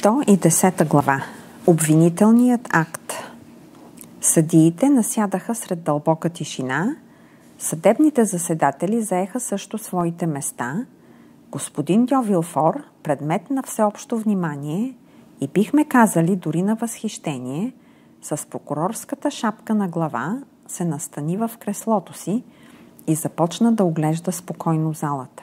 110 глава. Обвинителният акт. Съдиите насядаха сред дълбока тишина, съдебните заседатели заеха също своите места, господин Дьо Вилфор, предмет на всеобщо внимание и бихме казали дори на възхищение, с прокурорската шапка на глава се настани в креслото си и започна да оглежда спокойно залата.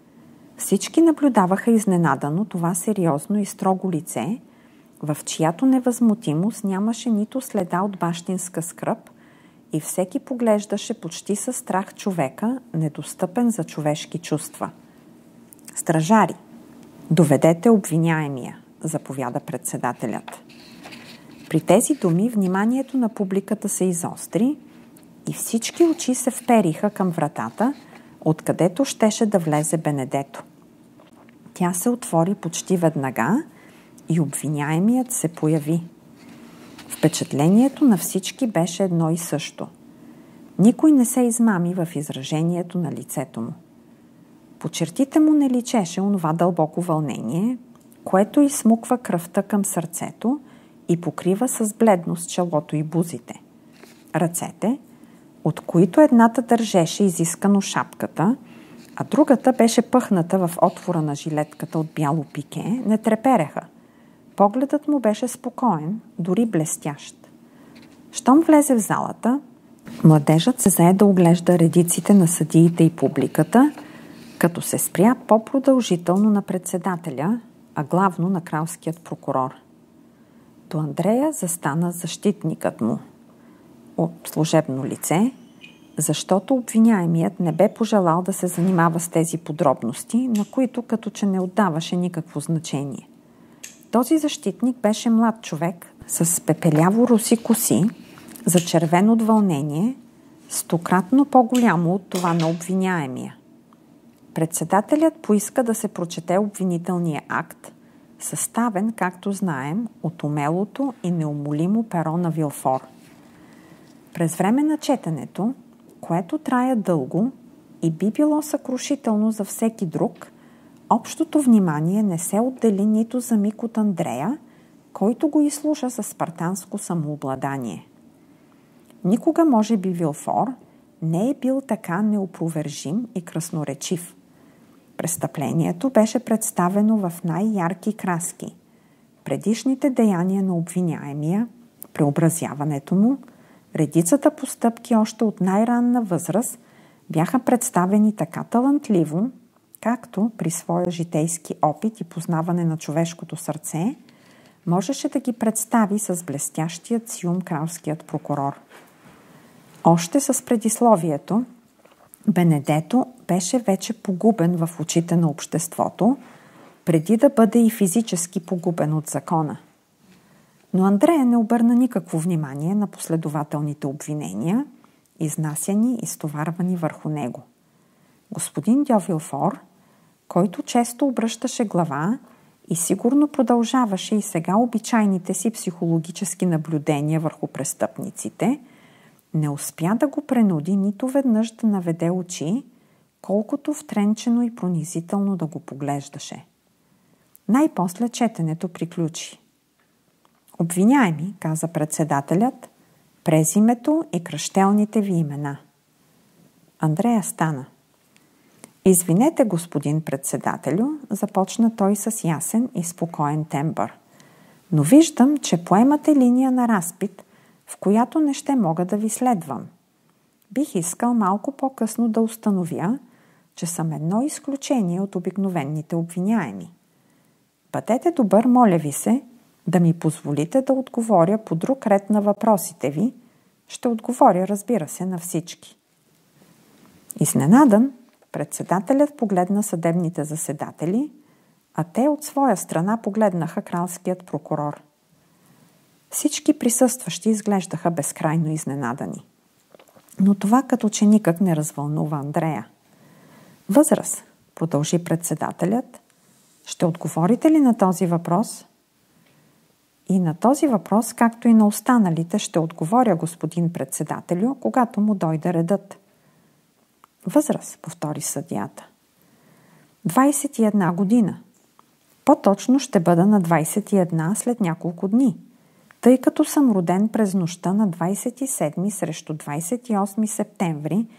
Всички наблюдаваха изненадано това сериозно и строго лице, в чиято невъзмутимост нямаше нито следа от бащинска скръб и всеки поглеждаше почти със страх човека, недостъпен за човешки чувства. „Стражари, доведете обвиняемия“, заповяда председателят. При тези думи вниманието на публиката се изостри и всички очи се впериха към вратата, откъдето щеше да влезе Бенедето. Тя се отвори почти веднага и обвиняемият се появи. Впечатлението на всички беше едно и също. Никой не се измами в изражението на лицето му. По чертите му не личеше онова дълбоко вълнение, което изсмуква кръвта към сърцето и покрива с бледност челото и бузите. Ръцете, от които едната държеше изискано шапката, а другата беше пъхната в отвора на жилетката от бяло пике, не трепереха. Погледът му беше спокоен, дори блестящ. Щом влезе в залата, младежът се зае да оглежда редиците на съдиите и публиката, като се спря по-продължително на председателя, а главно на кралският прокурор. До Андрея застана защитникът му от служебно лице, защото обвиняемият не бе пожелал да се занимава с тези подробности, на които като че не отдаваше никакво значение. Този защитник беше млад човек с пепеляво руси коси, зачервен от вълнение, стократно по-голямо от това на обвиняемия. Председателят поиска да се прочете обвинителния акт, съставен, както знаем, от умелото и неумолимо перо на Вилфор. През време на четенето, което трая дълго и би било съкрушително за всеки друг, общото внимание не се отдели нито за миг от Андрея, който го изслуша със спартанско самообладание. Никога, може би, Вилфор не е бил така неопровержим и красноречив. Престъплението беше представено в най-ярки краски. Предишните деяния на обвиняемия, преобразяването му, редицата постъпки още от най-ранна възраст бяха представени така талантливо, както при своя житейски опит и познаване на човешкото сърце, можеше да ги представи с блестящият си ум кралският прокурор. Още с предисловието, Бенедето беше вече погубен в очите на обществото, преди да бъде и физически погубен от закона. Но Андрея не обърна никакво внимание на последователните обвинения, изнасяни и стоварвани върху него. Господин Дьо Вилфор, който често обръщаше глава и сигурно продължаваше и сега обичайните си психологически наблюдения върху престъпниците, не успя да го принуди нито веднъж да наведе очи, колкото втренчено и пронизително да го поглеждаше. Най-после четенето приключи. „Обвиняеми“, каза председателят, „презимето и кръщелните ви имена“. Андрея стана. „Извинете, господин председателю“, започна той с ясен и спокоен тембър. „Но виждам, че поемате линия на разпит, в която не ще мога да ви следвам. Бих искал малко по-късно да установя, че съм едно изключение от обикновените обвиняеми. Бъдете добър, моля ви се, да ми позволите да отговоря по друг ред на въпросите ви. Ще отговоря, разбира се, на всички.“ Изненадан, председателят погледна съдебните заседатели, а те от своя страна погледнаха кралският прокурор. Всички присъстващи изглеждаха безкрайно изненадани. Но това като че никак не развълнува Андрея. „Възраст“, продължи председателят, „ще отговорите ли на този въпрос?“ „И на този въпрос, както и на останалите, ще отговоря, господин председателю, когато му дойде редът.“ „Възраст“, повтори съдията. 21 година. По-точно ще бъда на 21 след няколко дни, тъй като съм роден през нощта на 27 срещу 28 септември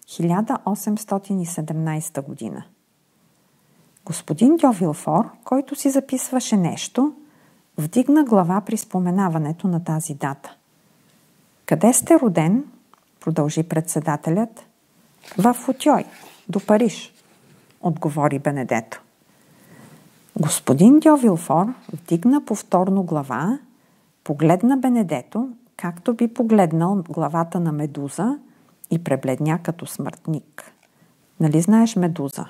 1817 година. Господин Дьо Вилфор, който си записваше нещо, вдигна глава при споменаването на тази дата. Къде сте роден? Продължи председателят. В Футьой, до Париж, отговори Бенедето. Господин Дьо Вилфор вдигна повторно глава, погледна Бенедето, както би погледнал главата на медуза и пребледня като смъртник. Нали знаеш медуза?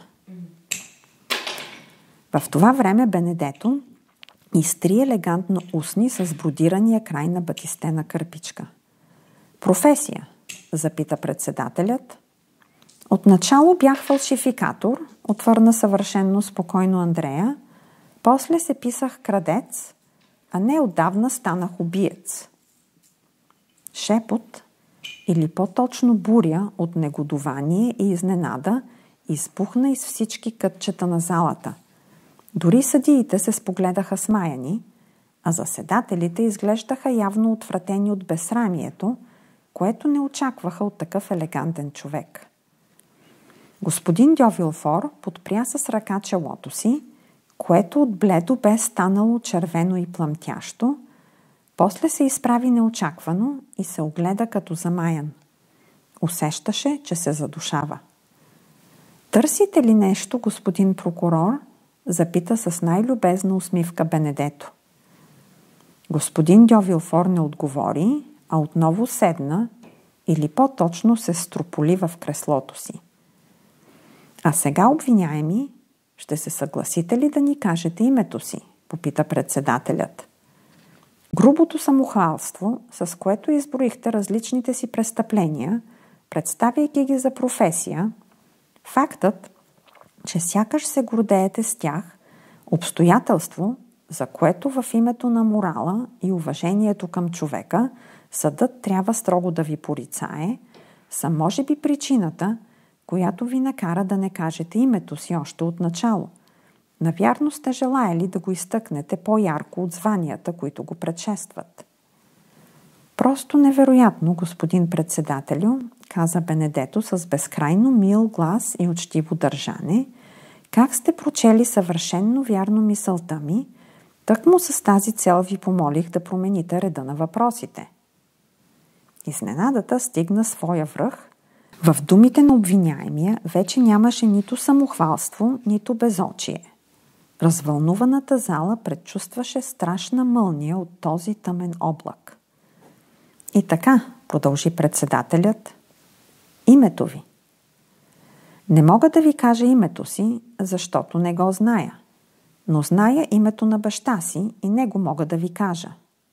В това време Бенедето изтри елегантно устни с бродирания край на батистена кърпичка. Професия? Запита председателят. Отначало бях фалшификатор, отвърна съвършенно спокойно Андрея. После се писах крадец, а не отдавна станах убиец. Шепот, или по-точно буря от негодование и изненада, избухна из всички кътчета на залата. Дори съдиите се спогледаха смаяни, а заседателите изглеждаха явно отвратени от безсрамието, което не очакваха от такъв елегантен човек. Господин Дьо Вилфор подпря с ръка челото си, което от бледо бе станало червено и плъмтящо, после се изправи неочаквано и се огледа като замаян. Усещаше, че се задушава. Търсите ли нещо, господин прокурор? Запита с най-любезна усмивка Бенедето. Господин Дьо Вилфор не отговори, а отново седна, или по-точно се строполи в креслото си. А сега, обвиняеми, ще се съгласите ли да ни кажете името си? Попита председателят. Грубото самохвалство, с което изброихте различните си престъпления, представяйки ги за професия, фактът, че сякаш се гордеете с тях, обстоятелство, за което в името на морала и уважението към човека съдът трябва строго да ви порицае, са може би причината, която ви накара да не кажете името си още от начало. Навярно сте желаели да го изтъкнете по-ярко от званията, които го предшестват. Просто невероятно, господин председателю, каза Бенедето с безкрайно мил глас и учтиво държане, как сте прочели съвършенно вярно мисълта ми, тъкмо с тази цел ви помолих да промените реда на въпросите. Изненадата стигна своя връх. В думите на обвиняемия вече нямаше нито самохвалство, нито безочие. Развълнуваната зала предчувстваше страшна мълния от този тъмен облак. И така, продължи председателят, името ви. Не мога да ви кажа името си, защото не го зная, но зная името на баща си и него мога да ви кажа.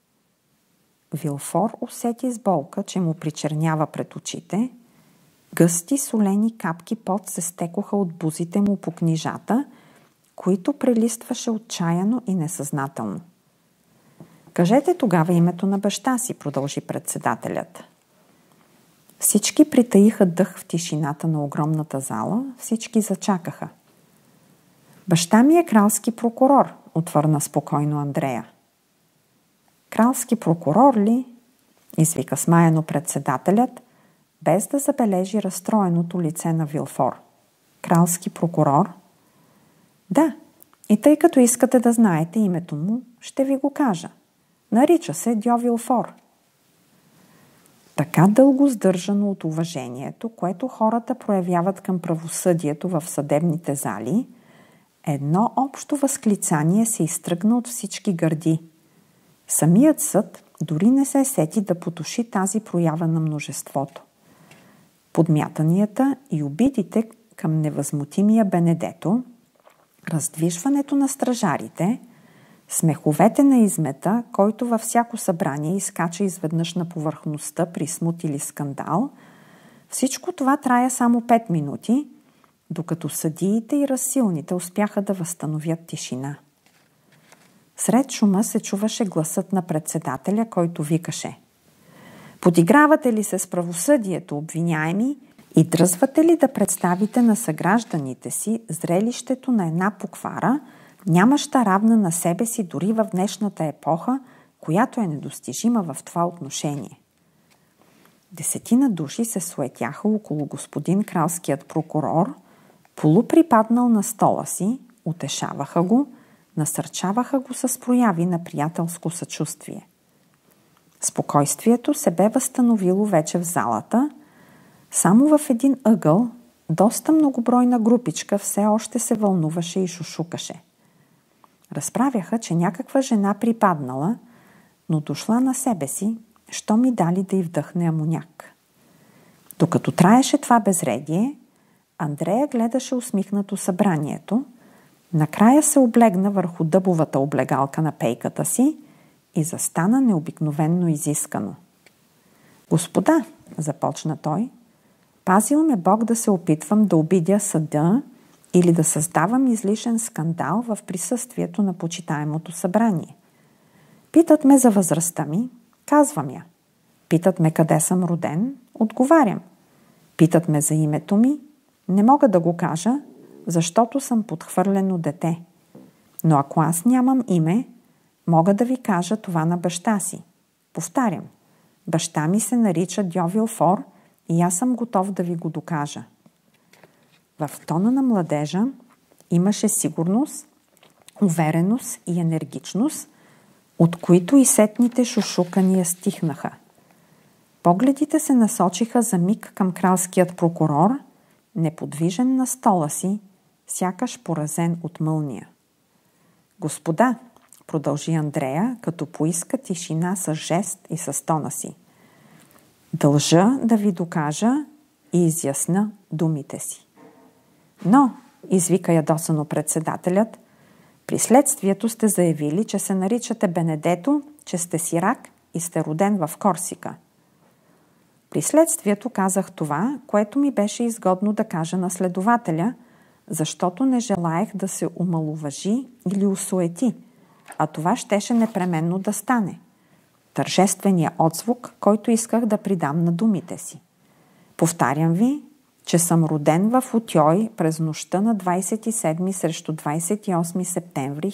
Вилфор усети с болка, че му причернява пред очите. Гъсти солени капки пот се стекоха от бузите му по книжата, които прелистваше отчаяно и несъзнателно. Кажете тогава името на баща си, продължи председателят. Всички притаиха дъх в тишината на огромната зала, всички зачакаха. Баща ми е кралски прокурор, отвърна спокойно Андрея. Кралски прокурор ли? Извика смаяно председателят, без да забележи разстроеното лице на Вилфор. Кралски прокурор? Да, и тъй като искате да знаете името му, ще ви го кажа. Нарича се Дьо Вилфор. Така дълго сдържано от уважението, което хората проявяват към правосъдието в съдебните зали, едно общо възклицание се изтръгна от всички гърди. Самият съд дори не се сети да потуши тази проява на множеството. Подмятанията и обидите към невъзмутимия Бенедето, раздвижването на стражарите, смеховете на измета, който във всяко събрание изкача изведнъж на повърхността при смут или скандал, всичко това трая само 5 минути, докато съдиите и разсилните успяха да възстановят тишина. Сред шума се чуваше гласът на председателя, който викаше: подигравате ли се с правосъдието, обвиняеми, и дръзвате ли да представите на съгражданите си зрелището на една поквара, Нямаща равна на себе си дори в днешната епоха, която е недостижима в това отношение. 10 души се суетяха около господин кралският прокурор, полуприпаднал на стола си, утешаваха го, насърчаваха го с прояви на приятелско съчувствие. Спокойствието се бе възстановило вече в залата, само в един ъгъл доста многобройна групичка все още се вълнуваше и шушукаше. Разправяха, че някаква жена припаднала, но дошла на себе си, що ми дали да й вдъхне амоняк. Докато траеше това безредие, Андрея гледаше усмихнато събранието, накрая се облегна върху дъбовата облегалка на пейката си и застана необикновенно изискано. Господа, започна той, пазил ме Бог да се опитвам да обидя съда или да създавам излишен скандал в присъствието на почитаемото събрание. Питат ме за възрастта ми, казвам я. Питат ме къде съм роден, отговарям. Питат ме за името ми, не мога да го кажа, защото съм подхвърлено дете. Но ако аз нямам име, мога да ви кажа това на баща си. Повтарям, баща ми се нарича Дьо Вилфор и аз съм готов да ви го докажа. В тона на младежа имаше сигурност, увереност и енергичност, от които и сетните шушукания стихнаха. Погледите се насочиха за миг към кралският прокурор, неподвижен на стола си, сякаш поразен от мълния. Господа, продължи Андрея, като поиска тишина с жест и с тона си. Дължа да ви докажа и изясна думите си. Но, извика ядосано председателят, при следствието сте заявили, че се наричате Бенедето, че сте сирак и сте роден в Корсика. При следствието казах това, което ми беше изгодно да кажа на следователя, защото не желаех да се омаловажи или осуети, а това щеше непременно да стане. Тържественият отзвук, който исках да придам на думите си. Повтарям ви, че съм роден в Утьой през нощта на 27 срещу 28 септември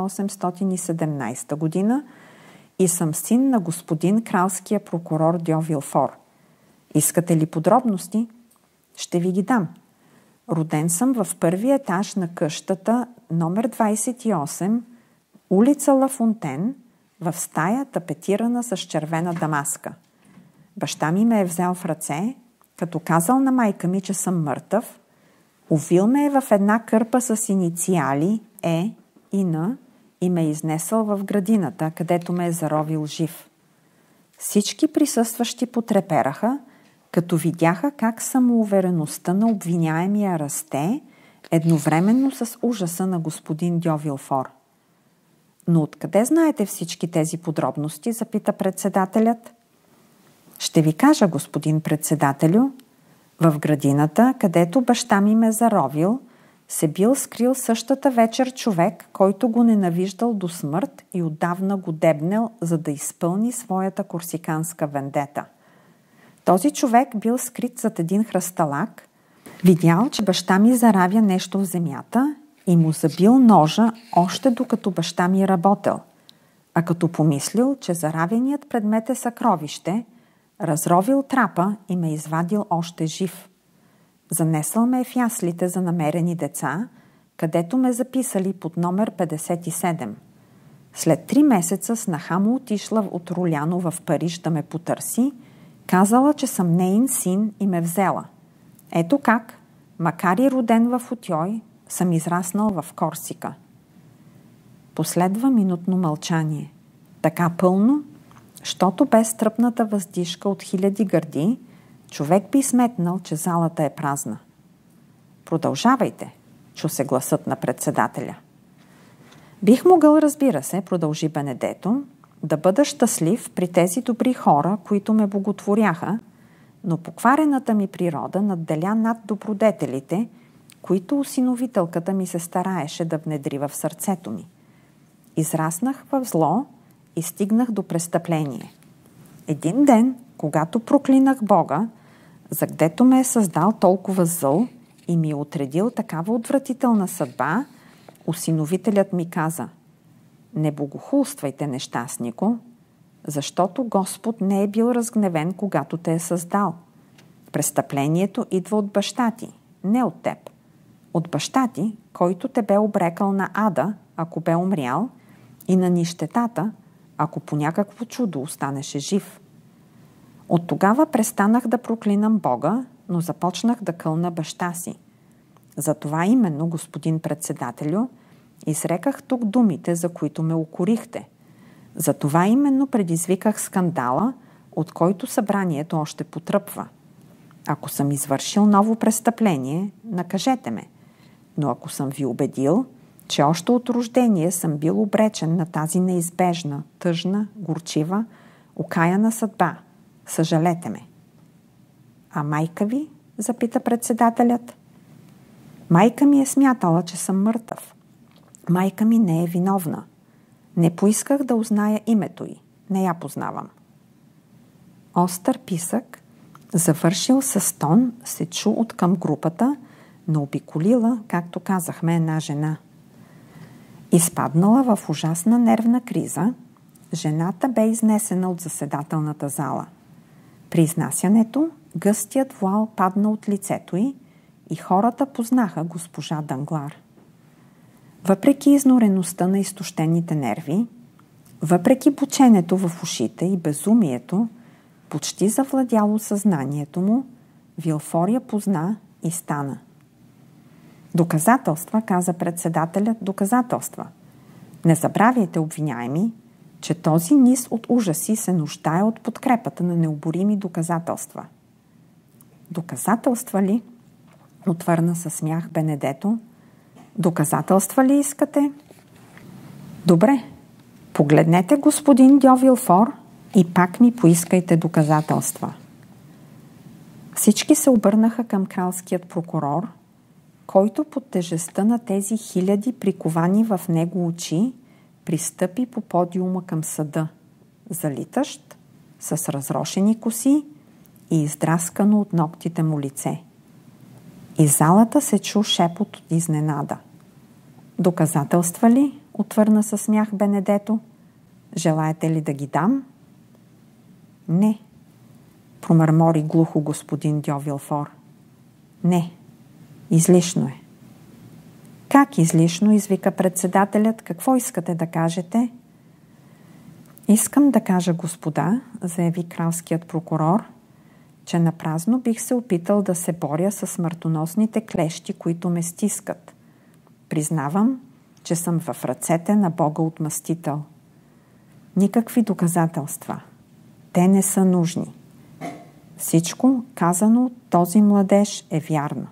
1817 година и съм син на господин кралския прокурор Дьо Вилфор. Искате ли подробности? Ще ви ги дам. Роден съм в първия етаж на къщата номер 28, улица Ла Фонтен, в стая тапетирана с червена дамаска. Баща ми ме е взел в ръце, като казал на майка ми, че съм мъртъв, увил ме е в една кърпа с инициали Е и Н и ме е изнесъл в градината, където ме е заровил жив. Всички присъстващи потрепераха, като видяха как самоувереността на обвиняемия расте едновременно с ужаса на господин Дьо Вилфор. Но откъде знаете всички тези подробности, запита председателят. Ще ви кажа, господин председателю, в градината, където баща ми ме заровил, се бил скрил същата вечер човек, който го ненавиждал до смърт и отдавна го дебнел, за да изпълни своята корсиканска вендета. Този човек бил скрит зад един хръсталак, видял, че баща ми заравя нещо в земята и му забил ножа още докато баща ми работел, а като помислил, че заравеният предмет е съкровище, разровил трапа и ме извадил още жив. Занесъл ме в яслите за намерени деца, където ме записали под номер 57. След 3 месеца снаха му отишла от Роляно в Париж да ме потърси, казала, че съм неин син и ме взела. Ето как, макар и роден в Утьой, съм израснал в Корсика. Последва минутно мълчание. Така пълно, щото без тръпната въздишка от 1000 гърди, човек би сметнал, че залата е празна. Продължавайте, чу се гласът на председателя. Бих могъл, разбира се, продължи Бенедето, да бъда щастлив при тези добри хора, които ме боготворяха, но покварената ми природа надделя над добродетелите, които осиновителката ми се стараеше да внедри в сърцето ми. Израснах в зло и стигнах до престъпление. Един ден, когато проклинах Бога, за гдето ме е създал толкова зъл и ми е отредил такава отвратителна съдба, Осиновителят ми каза: не богохулствайте, нещастнико, защото Господ не е бил разгневен, когато те е създал. Престъплението идва от баща ти, не от теб. От баща ти, който те бе обрекал на ада, ако бе умрял, и на нищетата, ако по някакво чудо останеше жив. От тогава престанах да проклинам Бога, но започнах да кълна баща си. Затова именно, господин председателю, изреках тук думите, за които ме укорихте. Затова именно предизвиках скандала, от който събранието още потръпва. Ако съм извършил ново престъпление, накажете ме. Но ако съм ви убедил, че още от рождение съм бил обречен на тази неизбежна, тъжна, горчива, окаяна съдба, съжалете ме. А майка ви? Запита председателят. Майка ми е смятала, че съм мъртъв. Майка ми не е виновна. Не поисках да узная името й. Не я познавам. Остър писък, завършил с тон, се чу от към групата, но обиколила, както казахме, една жена. Изпаднала в ужасна нервна криза, жената бе изнесена от заседателната зала. При изнасянето гъстият вуал падна от лицето й и хората познаха госпожа Данглар. Въпреки изнореността на изтощените нерви, въпреки бученето в ушите и безумието, почти завладяло съзнанието му, Вилфор я позна и стана. Доказателства, каза председателят, доказателства. Не забравяйте, обвиняеми, че този низ от ужаси се нуждае от подкрепата на необорими доказателства. Доказателства ли? Отвърна със смях Бенедето. Доказателства ли искате? Добре, погледнете господин Дьо Вилфор и пак ми поискайте доказателства. Всички се обърнаха към кралският прокурор, който под тежестта на тези хиляди приковани в него очи пристъпи по подиума към съда, залитащ, с разрошени коси и издраскано от ногтите му лице. Из залата се чу шепот от изненада. Доказателства ли? Отвърна със смях Бенедето. Желаете ли да ги дам? Не, промърмори глухо господин Дьо Вилфор. Не, излишно е. Как излишно? Извика председателят. Какво искате да кажете? Искам да кажа, господа, заяви кралският прокурор, че напразно бих се опитал да се боря с смъртоносните клещи, които ме стискат. Признавам, че съм в ръцете на Бога отмъстител. Никакви доказателства. Те не са нужни. Всичко, казано от този младеж, е вярно.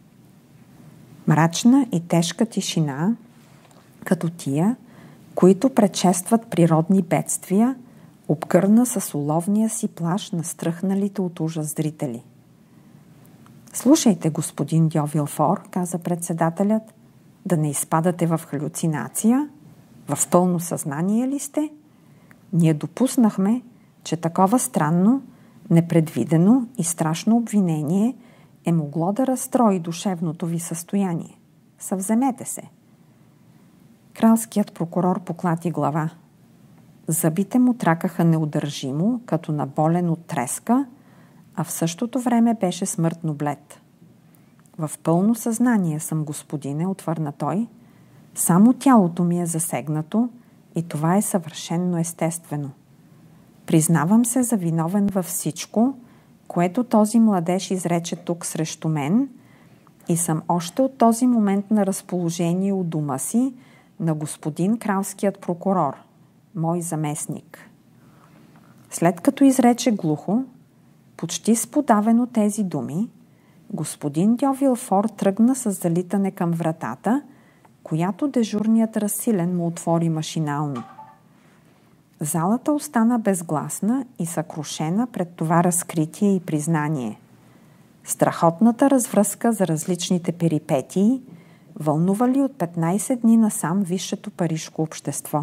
Мрачна и тежка тишина, като тия, които предшестват природни бедствия, обгърна с уловния си плаш на стръхналите от ужас зрители. Слушайте, господин Дьо Вилфор, каза председателят, да не изпадате в халюцинация, в пълно съзнание ли сте? Ние допуснахме, че такова странно, непредвидено и страшно обвинение е могло да разстрои душевното ви състояние. Съвземете се. Кралският прокурор поклати глава. Зъбите му тракаха неудържимо, като наболен от треска, а в същото време беше смъртно блед. В пълно съзнание съм, господине, отвърна той. Само тялото ми е засегнато и това е съвършенно естествено. Признавам се за виновен във всичко, което този младеж изрече тук срещу мен, и съм още от този момент на разположение у дома си на господин кралският прокурор, мой заместник. След като изрече глухо, почти сподавено тези думи, господин Дьо Вилфор тръгна с залитане към вратата, която дежурният разсилен му отвори машинално. Залата остана безгласна и съкрушена пред това разкритие и признание. Страхотната развръзка за различните перипетии вълнували от 15 дни насам висшето парижко общество.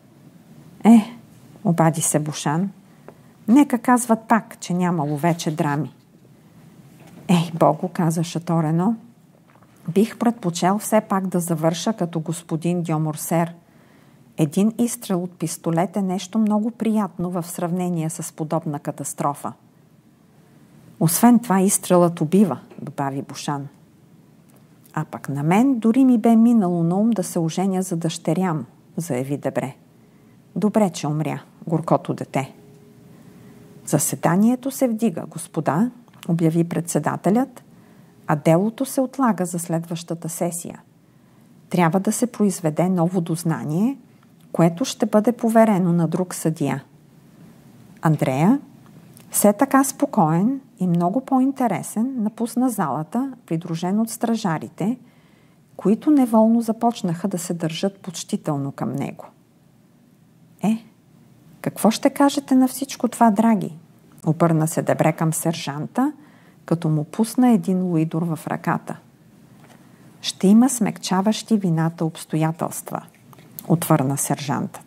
Обади се Бушан, нека казват пак, че нямало вече драми. Богу, каза Шато Рено, Бих предпочел все пак да завърша като господин Дьоморсер. Един изстрел от пистолет е нещо много приятно в сравнение с подобна катастрофа. Освен това, изстрелът убива, добави Бушан. А пък на мен дори ми бе минало на ум да се оженя за дъщерям, заяви Дебре. Добре, че умря, горкото дете. Заседанието се вдига, господа, обяви председателят, а делото се отлага за следващата сесия. Трябва да се произведе ново дознание, което ще бъде поверено на друг съдия. Андрея, все така спокоен и много по-интересен, напусна залата, придружен от стражарите, които неволно започнаха да се държат почтително към него. Какво ще кажете на всичко това, драги? Обърна се Дебре към сержанта, като му пусна един луидор в ръката. Ще има смекчаващи вината обстоятелства, отвърна сержантът.